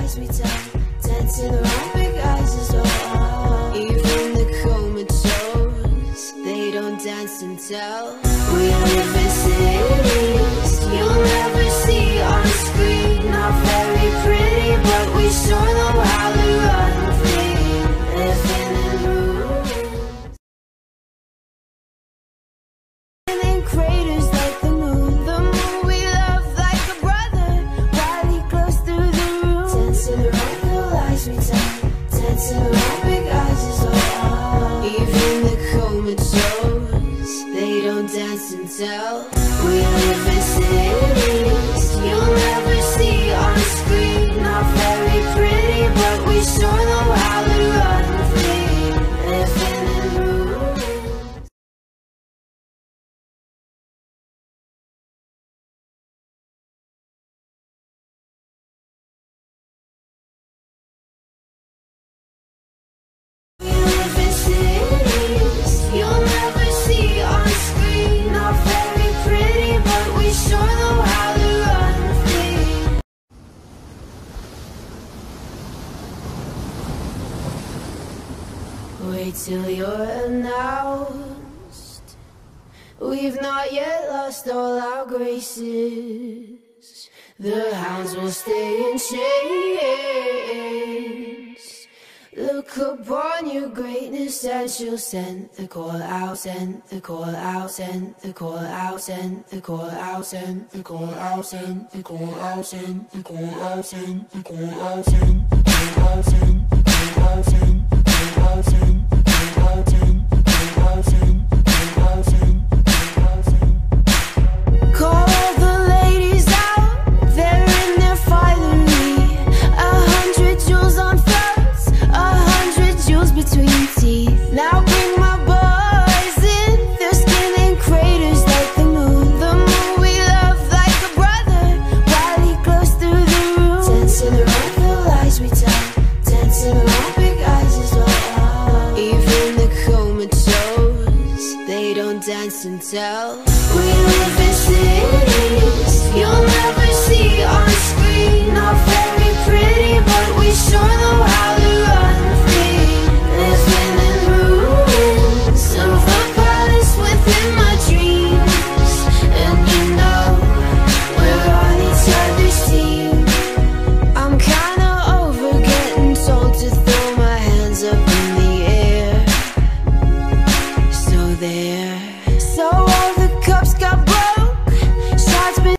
lies we tell, dancing around big eyes as well. Even the comatose, they don't dance and tell. We live in cities you'll never see on screen. Not very pretty, but we sure know how to run free. Living in ruins, in craters like the moon. The moon we love like a brother, while he glows through the room. Dancing around the lies we tell, dancing around big eyes as well. Even the comatose, they don't dance and tell. We live in cities you'll never see on screen. Not very pretty, but we sure know how to run free. Living in ruins. We live in cities you'll never see on screen. Not very pretty, but we sure know how to run free. Wait till you're announced. We've not yet lost all our graces. The hounds will stay in chains. Look upon your greatness and she'll send the call out, send the call out, send the call out, send the call out, send the call out, send the call out, send the call out, send the call out, send the call out, send the call out, send the call out, send the call out, send the call out, send the call out, send the call out, send. Call the ladies out, they're in their finery. 100 jewels on throats, 100 jewels between teeth. Now bring my boys in, their skin in craters like the moon. The moon we love like a brother, while he glows through the room. Dancing around the lies we tell, dancing around big eyes as well. Even the comatose, they don't dance and tell. We live in cities you'll never see on screen. Not very pretty, but we sure know how to run free. Living in ruins of a palace within my dreams. And you know, we're on each other's team. I'm kinda over getting told to throw my hands up in the air. So there, so all the cups got broke, shots been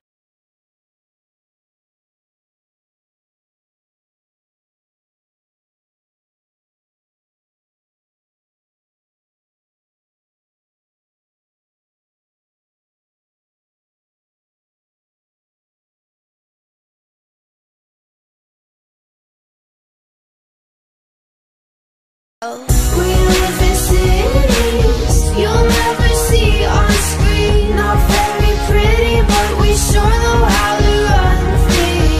we live in cities you'll never see on screen. Not very pretty, but we sure know how to run free.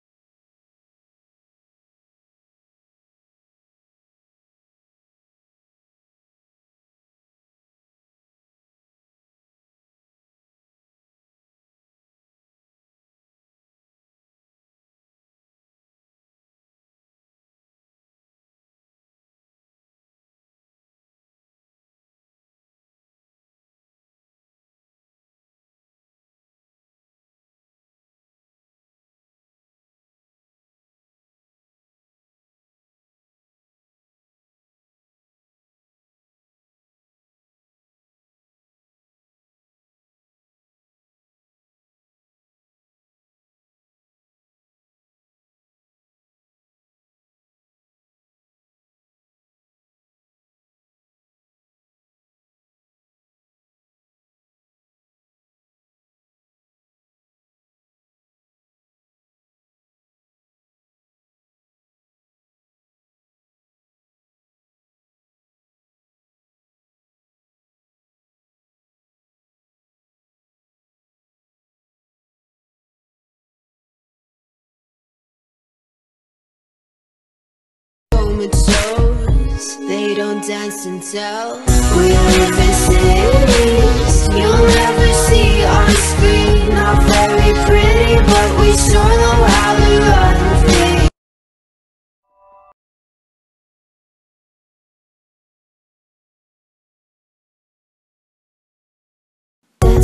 Comatose, they don't dance and tell. We live in cities you'll never see on screen. Not very pretty, but we sure know how to run free.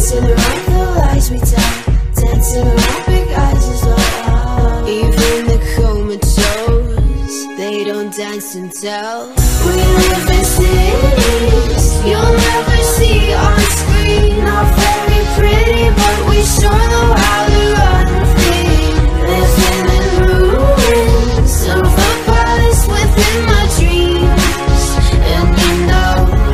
dancing around the lies we tell, dancing around big eyes as well. Even the comatose, they don't dance and tell. We live in cities you'll never see on screen. Not very pretty, but we sure know how to run free. Living in ruins of a palace within my dreams. And you know,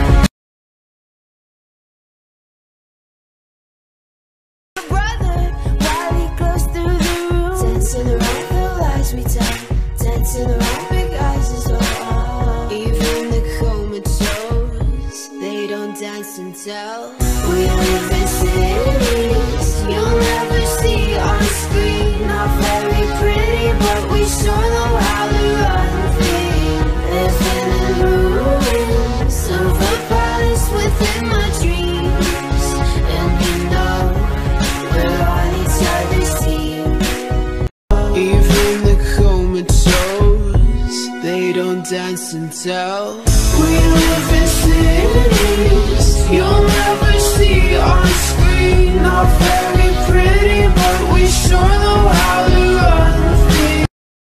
brother, while he goes through the room, dancing around the lies we tell, dancing around big eyes as well. Even the comatose, they don't dance and tell. We live in cities you'll never see on screen. Not very pretty, but we sure know how to run free. Living in ruins of a palace within my dreams. And you know, we're on each other's team. Even the comatose, they don't dance and tell. We live in cities you'll never see on screen. Not very pretty, but we sure know how to run free.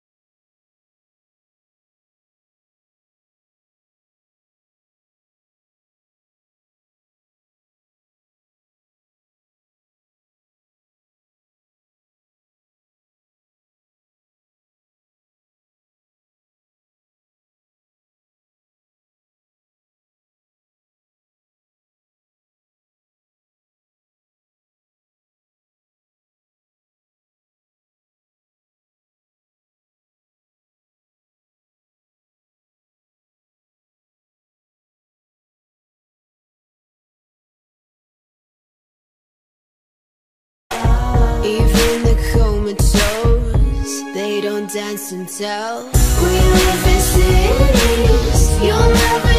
Even the comatose, they don't dance and tell. We live in cities you'll never